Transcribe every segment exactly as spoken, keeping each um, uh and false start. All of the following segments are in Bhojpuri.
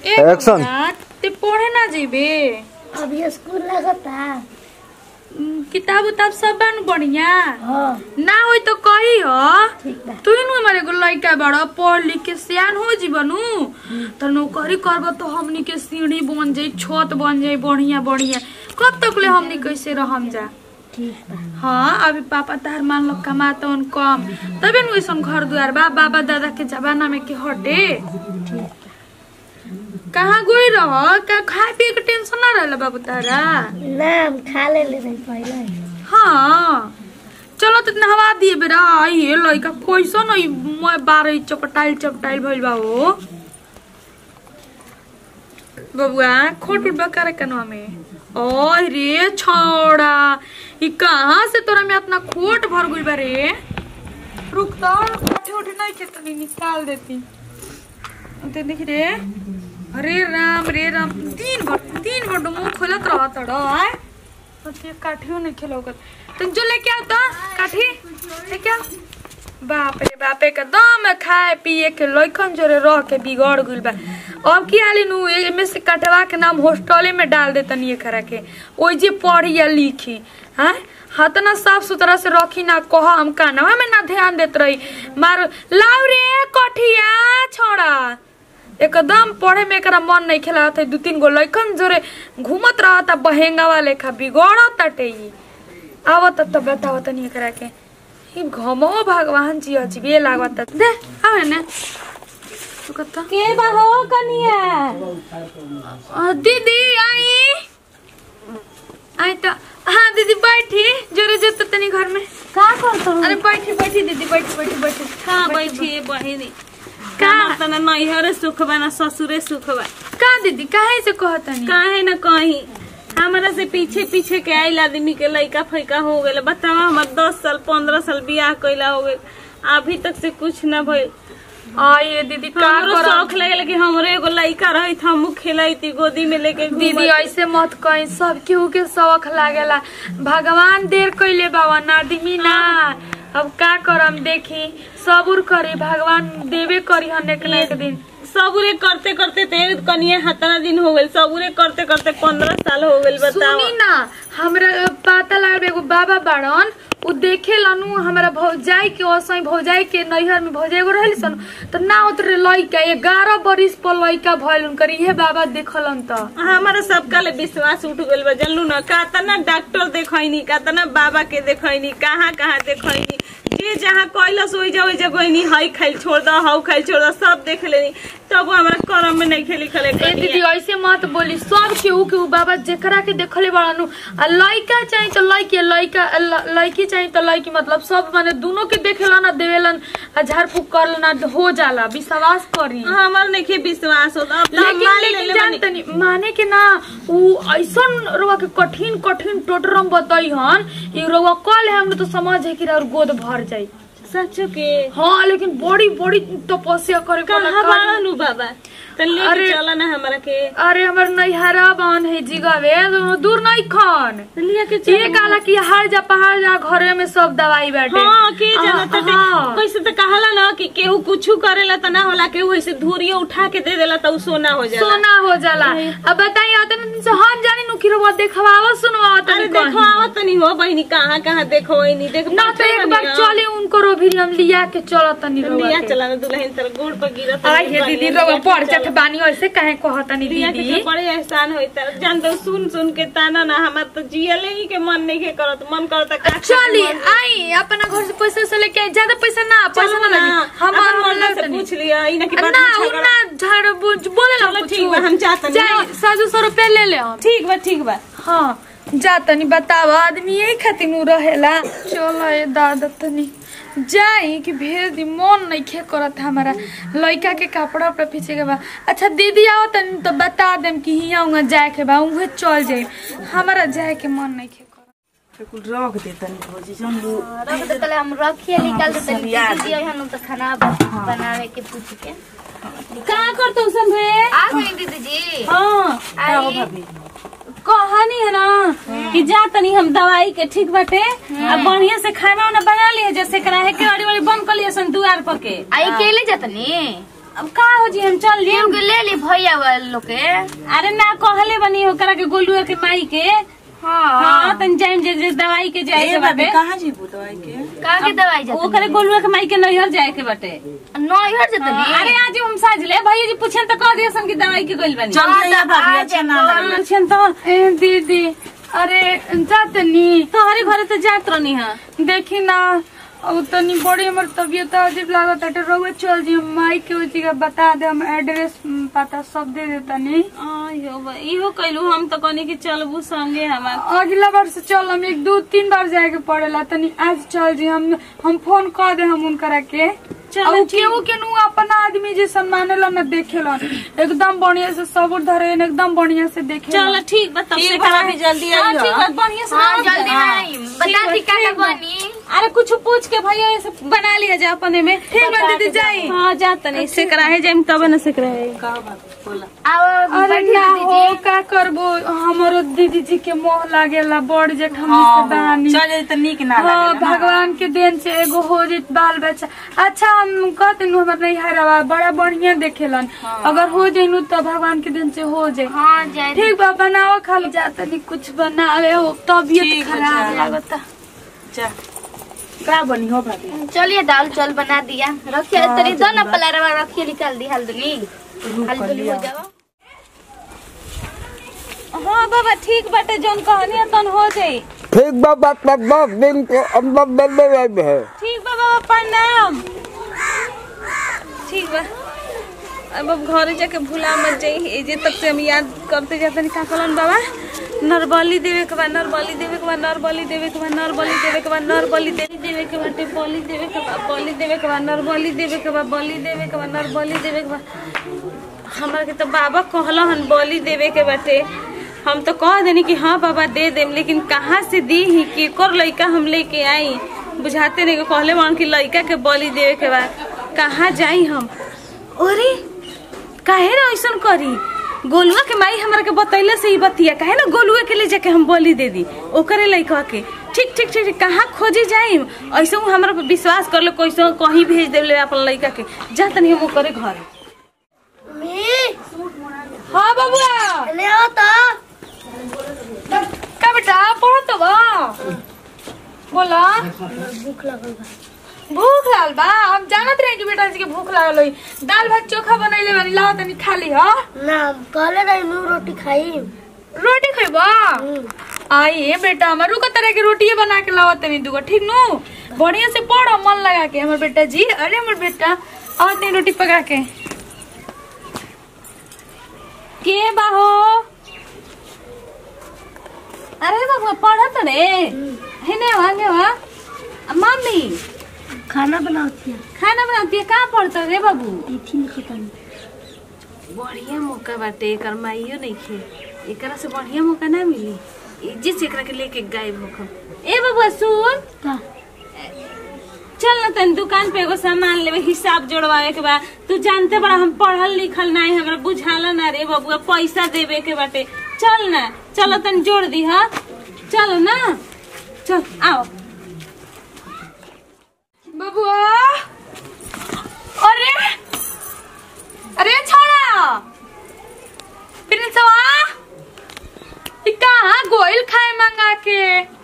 एक्शन। ते पढ़े ना जीबे अभी स्कूल लगता किताब उताब सब बन बढ़िया हाँ ना होई तो कही हो ठीक बा। तू नु हमारे को लइका बड़ा पढ़ लिख के सियान हो जीवनु तो नौकरी करब तो हमनी के सीढ़ी बन जाई छत बन जाई बढ़िया बढ़िया कब तक ले हमनी कैसे रहम जा। ठीक बा। हाँ अभी पापा तार मान लो कमाता उन कम तबे नु ऐसन घर दुआर बा बाबा दादा के जमाना में के हटे कहाँ गई रह का खाए पिए के टेंशन ना रहला बाबू तारा ना हम खा ले ले नहीं पहले। हाँ चलो तो नहवा दिए बेरा ये लइका कैसन है मैं बारह चपटाइल चपटाइल भइल बा हो बबुआ खोट उठ बकर कनवा में ओए रे छोड़ा ई कहां से तोरा में इतना खोट भर गइल बा रे रुक तो कोठे उठे नहीं के तनी निकाल देती ते देख रे अरे राम रे राम दिन भर दिन भर मुंह खोलत रहत है तो काठियो नहीं खेलोगत तुम जो लेके आओ तो काठी लेके आओ बाप रे बाप एक दम खाए पिए के लइकन जोरे रह के बिगड़ गइल बा अब की हाली नु एमे से कटवा के नाम हॉस्टले में डाल देतनी ये करा के ओइ जे पढ़ी या लिखी हैं हाथ ना साफ सुथरा से रखी ना कह हम कानवा में ना ध्यान देत रही मार लाव रे कठिया छोड़ा एकदम पढ़े में एकरा मन नहीं खेला था दो तीन गो लइकन जोरे घूमत रहता बहेंगा वाले खा बिगड़त टटे आवत तो बतावत नहीं करा के ई घमो भगवान जी अजीबे लागत दे आवे ने तू कत के बा हो कनिया दीदी आई आई तो हाँ दीदी बैठी जोरे जो तो तनी घर में का करत हो? अरे बैठी बैठी दीदी बैठी बैठी बैठी का बैठी बहिनी का तना नैहरे सुख बा ना ससुरे सुख बा का दीदी काहे से कहतनी काहे न कहीं हमारा से पीछे पीछे के आइल आदमी के लइका फैका हो गए बतावा हमार दस साल पंद्रह साल बियाह कइला हो गए अभी तक से कुछ न भइल आये दीदी का हमरो शौक लगे कि हमरे एगो लइका रही था हमू खेलैती गोदी में लेके दीदी ऐसे मत कहीं सब केहू के शौक लागेला भगवान देर कइले बाबा आदमी ना अब का करम देखी सबूर करी भगवान देवे करी हन एक ना एक दिन सबूरे करते करते ते कनिया हतना दिन हो गइल सबूरे करते करते पंद्रह साल हो गइल बताओ सुनी ना हमरा पता लागल एगो बाबा बाड़न उ देखे लनु हमरा भौजाई के ओसई भौजाई के नैहर में भौजाई एगो रहली सन त ना उतरे लइका ग्यारह बरिस पर लइका भइल उनकर इहे बाबा देखलन त हमारा सबका ले विश्वास उठ गइल बा जानलू ना कातना डॉक्टर देखैनी कातना बाबा के देखैनी कहां कहां देखैनी जे जहां कइलस ओइ जा ओइ जा गइनी हई खाइल छोड़ द हौ खाइल छोड़ द सब देख लेनी तब हमरा करम में नहीं खेली खले ए दीदी ऐसे मत बोली सब केहू के बाबा जेकरा के देखले बाड़नु आ लइका चाहि त लइके लइका लइकी चाहि त लइकी मतलब सब माने दोनों के देखेला ना देवेलन आ झाड़ फूक करला ना हो जाला विश्वास करी हमर नहीं के विश्वास होता अब लेकिन लेकिन जानतनी माने के ना उ ऐसन रोवा के कठिन कठिन टोटरम बताई हन ई रोवा कल हम तो समझ है कि और गोद भर जाई सच्चो के हाँ लेकिन बड़ी बड़ी तपस्या करे कहां बाड़नु बाबा त लेके चला ना हमरा के अरे हमर नैहरा बन है जिगावे दूर नहीं खन लिया के ये काला कि हर जा पहाड़ जा घरे में सब दवाई बैठे हां के जाना त कैसे त कहला ना कि केहू कुछु करेला त ना होला केहू ऐसे धूरिया उठा के दे देला त उ सोना हो जाला सोना हो जाला अब बताइए अतन से हम जानी नु किरवा देखवावा सुनवा अरे देखवावा त नहीं हो बहिनी कहां कहां देखोई नहीं देख ना तो एक बार चले उनको रो भी हम लिया के चलत नहीं रोवा लिया चला दुल्हन तर गोड़ पर गिरत आई हे दीदी रोवा पड़ जा बानी ऐसे काहे कहतनी दीदी बड़े एहसान होई त जान दो सुन सुन के ताना ना हमर त जियले ही के मन नहीं के करत मन करत का चली आई अपना घर से पैसा से लेके ज्यादा पैसा ना पैसा ना लगी हमार मन से पूछ लिया ई ना की बात ना ना झाड़ बोले ना ठीक बा हम जात नहीं साजू सौ रुपया ले ले हम ठीक बा ठीक बा हां जा तनी बतावा आदमी यही खातिर नु रहेला चलो ए दादा तनी जाई कि भेज दी मन नहीं खे करत हमारा लइका के कपड़ा पर पीछे के बा अच्छा दीदी आओ तनी तो बता देम कि हिया उहा जाए के बा उहे चल जाए हमारा जाए के मन नहीं खे करत कुल रख दे तनी भौजी जन रख दे तले हम रखिए निकाल दे तनी दीदी हनु तो खाना बनावे के पूछ के का करतो संभे आ गई दीदी जी हां आओ भाभी कहानी है ना कि जा तनी हम दवाई के ठीक बाटे अब बढ़िया से खाना वाना बना लिए जैसे करा है के वाली वाली बंद कर लिए सन दुआर पर के आई केले जतनी अब का हो जी हम चल जी के ले ली भैया वाले लोग के। अरे ना कहले बनी हो करा के गोलुआ के माई के। हां हां तन जाइम जे जे दवाई के जाए के बाटे। कहां जीबू दवाई के? का के दवाई जात ओ करे गोलुआ के माई के नैहर जाए के बाटे। नैहर जतनी। अरे आज हम साज ले भैया जी पूछन त कह दियो सन की दवाई के गइल बनी। चल जा भाभी अच्छा ना लगे। पूछन त ए दीदी अरे जातनी तोहरे घरे तो जात रहनी है। देखी ना अब तनी बड़ी हमर तबियत अजीब लागत है रोवे चल जी माई के उजी का बता दे हम एड्रेस पता सब दे देतनी। आयो बा इहो कइलू हम त कहनी कि चलबू संगे हमार। अगला बार से चल हम एक दो तीन बार जाए के पड़ेला तनी आज चल जी हम हम फोन कर दे हम उनकरा के। चलो केहू केनू अपना आदमी जे सम्मानेला न देखेला एकदम बढ़िया से सबूर धरे एकदम बढ़िया से देखे। चलो ठीक बा तब से बा भी जल्दी हां आइयो। ठीक बा बढ़िया से हां बना जल्दी दिया। आई बता दी का बनी। अरे कुछ पूछ के भैया ऐसे बना लिया जा अपने में। ठीक बा दीदी जाई। हां जा तनी से कराहे जाइम तब न से कराहे। का बात बोला? आओ अरे ना हो का करबो हमरो दीदी जी के मोह लागेला बड़ जेठ हम से बानी। चल जाई त नीक ना हाँ लागे। भगवान के देन से एगो हो जित बाल बच्चा। अच्छा हम कहते नु हमर नहीं हरवा बड़ा बढ़िया देखेलन। अगर हो जाइनु तो भगवान के देन से हो जाए। हां जाए ठीक बा बनाओ खाली जाता नहीं कुछ बनावे हो तबियत ठीक है, खराब जा। लागता। जा का बनी हो भाभी? चलिए दाल चल बना दिया रखिए तरी दो ना पलारवा रखिए निकाल दी हल्दी हल्दी हो जाओ। हां बाबा ठीक बाटे जोन कहनी तन हो जाई। ठीक बा बात दस दिन के अंदर दे है। ठीक बा बाबा प्रणाम। ठीक बा अब अब घरे जाके भूला मत जाई। एजे तक से हम याद करते जाते नहीं का कहलन बाबा नरबली देवे के बा नरबली देवे के बा नरबली देवे के बा नरबली देवे के बा नरबली देवे के बाटे बलि देवे के बा बलि देवे के बा नरबली देवे के बा बलि देवे के बा नरबली देवे के बा। हमरा के तो बाबा कहला हन बलि देवे के बाटे। हम तो कह देनी कि हाँ बाबा दे देम लेकिन कहाँ से दी ही कि कर लइका हम लेके आई बुझाते नहीं। कहले मान की लइका के बलि देवे के बा कहाँ जाई हम। अरे काहे ना ऐसा करी गोलुआ के माई हमरा के बतैले से ही बतिया काहे ना गोलुआ के ले जाके हम बलि दे दी ओकरे लइका के। ठीक ठीक ठीक कहाँ खोजे जाई ऐसे हमरा पे विश्वास कर लो कैसे कहीं भेज देले अपन लइका के जा तनी हम ओकरे घर। हाँ बबुआ ले आओ तो का बेटा पढ़त बा बोला भूख लगल बा। भूख लागल बा हम जानत रहे कि बेटा जी के भूख लागल होई दाल भात चोखा बनैले बानी लाओ तनी खा ली। हां ना कहले रही नु रोटी खाई रोटी खइबा आई बेटा हमर रुको तरह के रोटी बना के लाओ तनी दुगो ठीक नु बढ़िया से पढ़ मन लगा के हमर बेटा जी। अरे हमर बेटा और नहीं रोटी पका के के बाहो। अरे बाबा पढ़त रे हेने वांगे वा मम्मी खाना बनाती है खाना बनाती है कहाँ पढ़त रे बाबू। तिथि में खत्म बढ़िया मौका बाटे एकर माइयो नहीं खे एकरा से बढ़िया मौका ना मिली जिस एकरा के लेके गायब होखम। ए बाबू सुन का चल ना तन दुकान पे एगो सामान लेवे हिसाब जोड़वावे के बा। तू जानते बड़ा हम पढ़ल लिखल नहीं हमरा बुझाला ना रे बबुआ पैसा देवे के बाटे। चल ना चलो तन जोड़ दी। हाँ चलो ना चल आओ बबुआ। अरे अरे छोड़ा प्रिंसवा ई कहाँ गोइल खाए मंगा के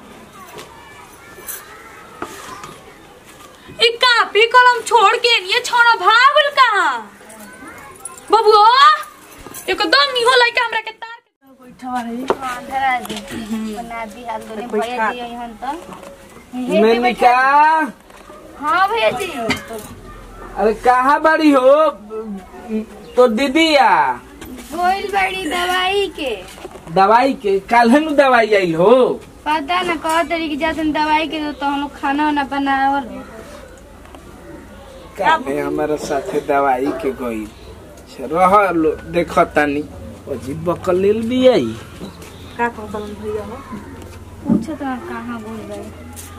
ई कापी कलम छोड़ के ये छोड़ा भागल कहाँ बबुआ एकदम निहो लइका हमरा के तार के बैठवा है। हां धरा दे बना दी हल्दी भैया जी यहां तो मेनिका हां भैया जी अरे कहाँ बड़ी हो तो दीदिया गोइल बड़ी दवाई के दवाई के काल्हनु दवाई आई हो। पता ना कह तरी की जातन दवाई के तो हम लोग खाना वाना बनावल काहे हमारा साथे दवाई के गई रह लो देखतानी अजीब बकलील भी आई। का कहलन भैया हो पूछो तो कहां गोइल बड़ी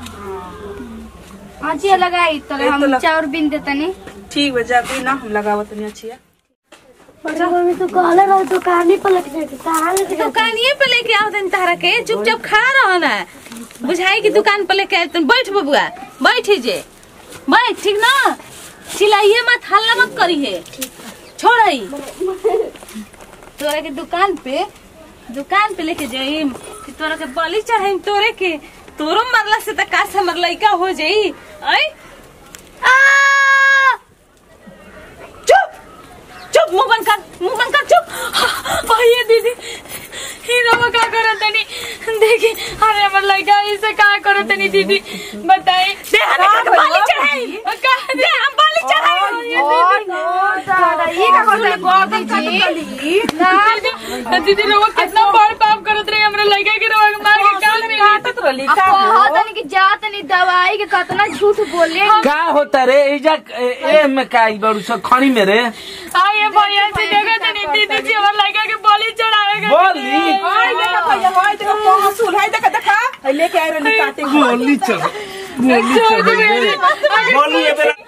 अच्छी लगाई तो हम चाउर बिन देतनी। ठीक बा जा भी ना हम लगावत नहीं अच्छी है। मम्मी तो कहले रहो दुकान पे लेके कहां लेके दुकानिए पे लेके आओ तन तारा के चुपचाप खड़ा रहो ना बुझाई की दुकान पे लेके आए बैठ बबुआ बैठ जे बैठ ठीक ना चिल्लाइए मत, हल्ला मत करी है। छोड़ आई तोरा के दुकान पे दुकान पे लेके जाइम कि तोरा के बलि चढ़ाइम तोरे के। तोरो मरला से त का से हमर लइका हो जाई। आई आ चुप चुप, मुंह बंद कर, मुंह बंद कर, चुप। ये दीदी हीरा का करत नहीं देखी। अरे हमर लड़का इसे का करत नहीं दीदी बताई। दे हमें के बलि चढ़ाई, का दे हम बलि चढ़ाई। ओ नो दादा ये का करत गर्दन काटली ना दीदी लोग कितना बड़ पाप करत रहे हमरा लड़का के रोग मार के काल में काटत रहली का कहत नहीं कि जात नहीं दवाई के कितना झूठ बोले। का होता रे इजा ए में का ई बड़ू सब खणी में रे। आए भैया से देखो तनी दीदी जी हमर लड़का के बलि चढ़ावे के बोली हाय देखा भैया हाय देखा कहां सुल हाय देखा देखा हाय लेके आए रहली काटे बोली चल बोली चल बोली ए बेरा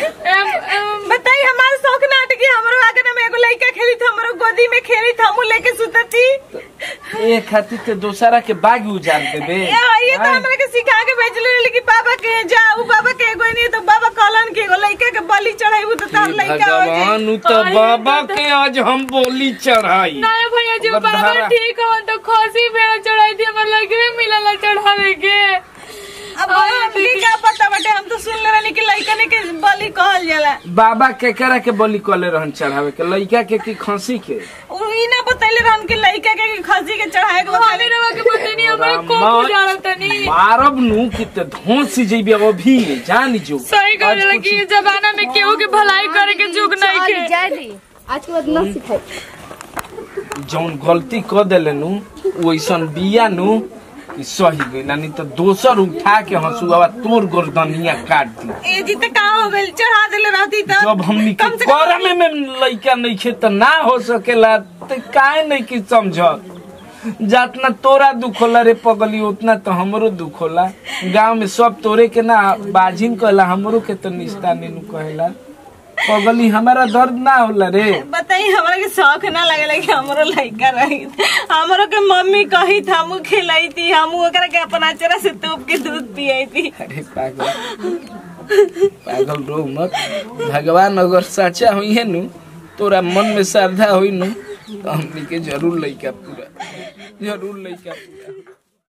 बताई हमार शौक नाटकी हमरो आगे में एगो लइका खेली था, हमरो गोदी में खेली था, हम लेके सुतती। ए खातिर ते दोसरा के बाग उजाड़ देबे। ये तो हमरा के सिखा के भेजले लेकिन बाबा के जाऊ बाबा के एगो नहीं तो बाबा कहलन के एगो लइका के बलि चढ़ाइबू तो तार लइका हो जाई। भगवान उ तो बाबा के आज हम बोली चढ़ाई। ना भैया जी बाबा ठीक हो तो खसी भेड़ चढ़ाई थी हमर लड़के में मिलला चढ़ावे के। अब हमके क्या पता बटे, हम तो सुन ले रहनी कि लइका ने के बलि कहल जाला। बाबा के करा के बलि कले रहन चढ़ावे के लइका के की खसी के उ ई ना बतैले रहन कि लइका के खसी के चढ़ाए के खाली रवा के बतनी हमरे को बुझारत तनी मारब नु कि ते धोस जइबे अभी जान जो। सही कह रहा कि इस जमाना में केहू के भलाई करे के जुग नहीं के। जादी आज के बाद ना सिखाई। जौन गलती क देले नु वैसन बिया नु कि सही गई नहीं तो दोसर उठा के हंसुआ तोर गर्दनिया काट दी। ए जी त का हो गेल, चढ़ा देले रहती त जब हमनी के करम में लइका नहीं खे त ना हो सकेला त काहे नहीं कि समझ। जितना तोरा दुख होला रे पगली उतना तो हमरो दुख होला। गांव में सब तोरे के ना बाजिन कहला, हमरो के तो निस्ता नीनू कहला। पगली हमारा दर्द ना होला रे। बताई हमरा के शौक ना लगे कि हमरो लइका रही, हमरो के मम्मी कही था हमू खिलाई थी, हमू ओकरा के अपन अचरा से तोप के दूध पियाई थी। अरे पागल पागल रो मत। भगवान अगर सच्चा हुई है नु तोरा मन में श्रद्धा हुई नु तो हमनी के जरूर लइका पूरा जरूर लइका पूरा।